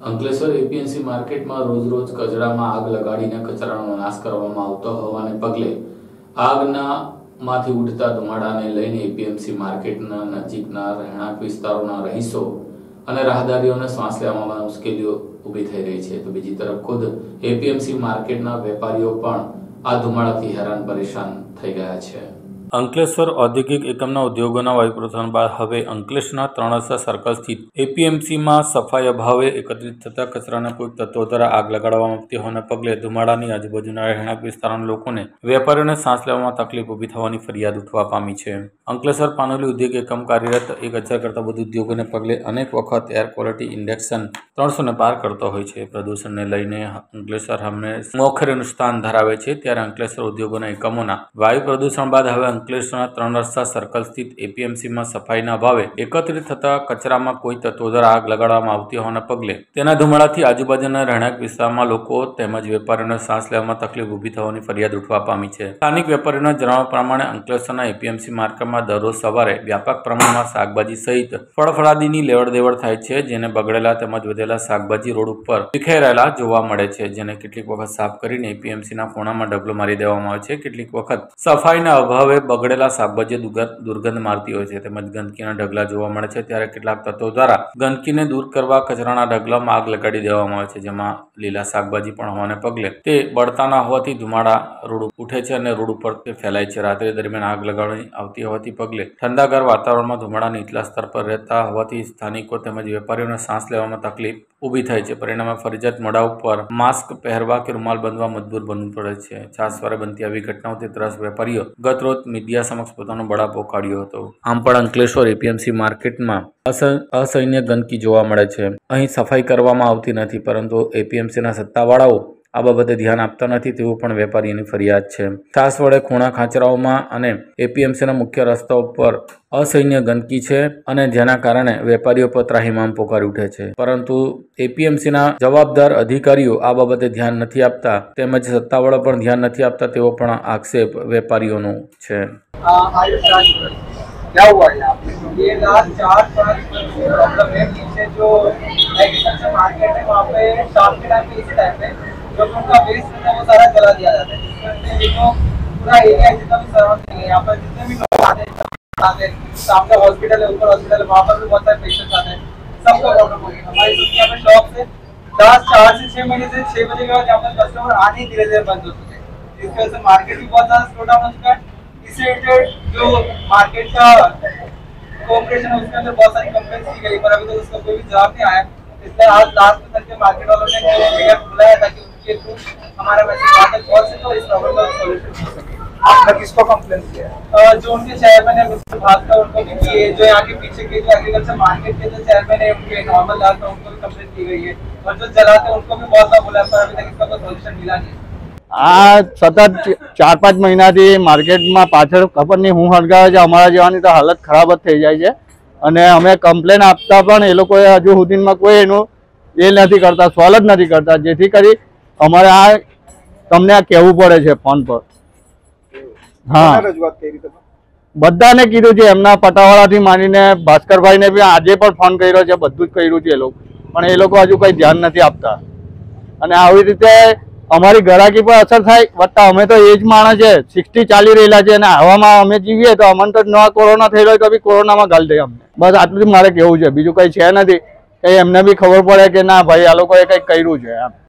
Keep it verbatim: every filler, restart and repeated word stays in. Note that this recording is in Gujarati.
અંકલેશ્વર એપીએમસી માર્કેટમાં રોજ રોજ કચરામાં આગ લગાડીને કચરાનો નાશ કરવામાં આવતો હોવાને પગલે આગના માંથી ઉડતા ધુમાડાને લઈને એપીએમસી માર્કેટના નજીકના રહેણાંક વિસ્તારોના રહીશો અને રાહદારીઓને શ્વાસ લેવામાં મુશ્કેલીઓ ઊભી થઈ રહી છે, તો બીજી તરફ ખુદ એપીએમસી માર્કેટના વેપારીઓ પણ આ ધુમાડાથી હેરાન પરેશાન થઈ ગયા છે। અંકલેશ્વર ઔદ્યોગિક એકમના ઉદ્યોગોના વાયુ પ્રદૂષણ બાદ હવે અંકલેશ્વરના ત્રણ રસ્તા સર્કલ સ્થિત એપીએમસીમાં સફાઈ અભાવે એકત્રિત થતા કચરાના કોઈ તત્વો દ્વારા આગ લગાડવામાં આવતી હોવાને પગલે ધુમાડાની આજુબાજુના રહેણાંક વિસ્તારના લોકોને વેપારીઓને શ્વાસ લેવામાં તકલીફ ઊભી થવાની ફરિયાદ ઉઠવા પામી છે। અંકલેશ્વર પાનોલી ઉદ્યોગ એકમ કાર્યરત એક હજાર કરતાં વધુ ઉદ્યોગોને પગલે અનેક વખત એર ક્વોલિટી ઇન્ડેક્શન ત્રણસો ને પાર કરતો હોય છે। પ્રદૂષણને લઈને અંકલેશ્વર હંમેશા મોખરેનું સ્થાન ધરાવે છે, ત્યારે અંકલેશ્વર ઉદ્યોગોના એકમોના વાયુ પ્રદૂષણ બાદ હવે અંકલેશ્વરના ત્રણ રસ્તા સર્કલ સ્થિત એપીએમસીમાં સફાઈના અભાવે એકત્રિત થતા કચરામાં કોઈ તત્વો દ્વારા આગ લગાડવામાં આવતી હોવાના પગલે તેના ધુમાડાથી આજુબાજુના રહેણાંક વિસ્તારમાં લોકો તેમજ વેપારીઓને શ્વાસ લેવામાં તકલીફ ઊભી થવાની ફરિયાદ ઉઠવા પામી છે। સ્થાનિક વેપારીઓના જણાવ્યા પ્રમાણે અંકલેશ્વરના એપીએમસી માર્કેટમાં દરરોજ સવારે વ્યાપક પ્રમાણમાં શાકભાજી સહિત ફળફળાદીની લેવડ દેવડ થાય છે, જેને બગડેલા તેમજ વધેલા શાકભાજી રોડ ઉપર વિખેરાયેલા જોવા મળે છે, જેને કેટલીક વખત સાફ કરીને એપીએમસીના ખૂણામાં ડબલો મારી દેવામાં આવે છે। કેટલીક વખત સફાઈના અભાવે બગડેલા શાકભાજી દુર્ગંધ મારતી હોય છે તેમજ ગંદકીના ઢગલા જોવા મળે છે, ત્યારે કેટલાક તત્વો દ્વારા ગંદકીને દૂર કરવા કચરાના ઢગલામાં આગ લગાડી દેવામાં આવે છે, જેમાં લીલા શાકભાજી પણ હોવાને પગલે તે બળતાના હોવાથી ધુમાડા રોડ ઉઠે છે અને રોડ ઉપર તે ફેલાય છે। રાત્રે દરમિયાન આગ લગાડવાની આવતી હોવાથી પગલે ઠંડાગાર વાતાવરણમાં ધુમાડા નીચલા સ્તર પર રહેતા હોવાથી સ્થાનિકો તેમજ વેપારીઓને શ્વાસ લેવામાં તકલીફ ઊભી થાય છે। પરિણામે ફરજિયાત મોઢા ઉપર માસ્ક પહેરવા કે રૂમાલ બાંધવા મજબૂર બનવું પડે છે। છાસવારે બનતી આવી ઘટનાઓથી ત્રસ્ત વેપારીઓ ગત રોજ મીડિયા સમક્ષ પોતાનો બળાપો કાઢ્યો હતો। આમ પણ અંકલેશ્વર એપીએમસી માર્કેટમાં અસહ્ય ગંદકી જોવા મળે છે। અહીં સફાઈ કરવામાં આવતી નથી, પરંતુ એપીએમસીના સત્તાવાળાઓ આ બાબતે ધ્યાન આપતા નથી તેવું પણ વેપારીઓની ફરિયાદ છે। ખાસ વડે ખૂણા ખાંચરાઓમાં અને એપીએમસીના મુખ્ય રસ્તાઓ પર અસહ્ય ગંદકી છે અને જેના કારણે વેપારીઓ પર ત્રાહિમામ પોકારી ઉઠે છે, પરંતુ એપીએમસીના જવાબદાર અધિકારીઓ આ બાબતે ધ્યાન નથી આપતા તેમજ સત્તાવાળા પણ ધ્યાન નથી આપતા તેવો પણ આક્ષેપ વેપારીઓનો છે। क्या हुआ यहाँ पे ये लास्ट चार पाँच प्रॉब्लम है। नीचे जो एग्रीकल्चर मार्केट है वहाँ पे शाम के टाइम पे इसी टाइम पे जो उनका वेस्ट होता है वो सारा जला दिया जाता है, जिसमें देखो पूरा एरिया जितना भी सराउंडिंग है यहाँ पर जितने भी लोग आते हैं आते हैं सामने हॉस्पिटल है, ऊपर हॉस्पिटल है, वहाँ पर भी बहुत सारे पेशेंट्स आते हैं, सबको प्रॉब्लम होगी। हमारी सुबह यहाँ पे शॉप से दस चार से छः महीने से छः बजे के बाद यहाँ पर कस्टमर आने ही धीरे धीरे बंद हो चुके हैं, जिसकी वजह से मार्केट भी बहुत ज़्यादा स्लो डाउन हो चुका है। इससे रिलेटेड जो मार्केट का कोऑपरेशन है उसके अंदर बहुत सारी कंप्लेंट्स की गई, पर अभी तक तो उसका कोई भी जवाब नहीं आया। इसलिए आज लास्ट में तक के मार्केट वालों ने मीडिया बुलाया ताकि उनके थ्रू हमारा मैसेज वहाँ तक पहुँच सके और इस प्रॉब्लम का सोल्यूशन हो सके। आपने किसको कंप्लेंट किया है? जो उनके चेयरमैन है मिस्टर भास्कर उनको भी किए, जो यहाँ के पीछे के जो एग्रीकल्चर मार्केट के जो चेयरमैन है उनके नॉर्मल लाल था उनको भी कंप्लेंट की गई है, और जो जलाते हैं उनको भी बहुत बार बुलाया, पर अभी तक इसका कोई सोल्यूशन मिला नहीं। આ સતત ચાર પાંચ મહિનાથી માર્કેટમાં પાછળ ખબર નહીં હું હળગાવે છે, અમારા જેવાની તો હાલત ખરાબ જ થઈ જાય છે અને અમે કમ્પ્લેન આપતા પણ એ લોકોએ હજુ સુધીમાં કોઈ એનું એ નથી કરતા, સોલ્વ જ નથી કરતા, જેથી કરી અમારે આ તમને આ કહેવું પડે છે ફોન પર। હા, બધાને કીધું છે, એમના પટાવાળાથી માનીને ભાસ્કરભાઈને બી આજે પણ ફોન કર્યો છે, બધું જ કર્યું છે એ લોકો, પણ એ લોકો હજુ કંઈ ધ્યાન નથી આપતા અને આવી રીતે અમારી ગ્રાહકી પર અસર થાય। વત્તા અમે તો એજ માણસ છે, સિક્સટી ચાલી રહેલા છે અને આવામાં અમે જીવીએ તો અમને તો નવા કોરોના થઈ રહ્યો તો બી કોરોનામાં ગાલ દે અમને। બસ આટલું જ મારે કહેવું છે, બીજું કંઈ છે નથી, કંઈ એમને બી ખબર પડે કે ના ભાઈ આ લોકોએ કંઈક કર્યું છે એમ।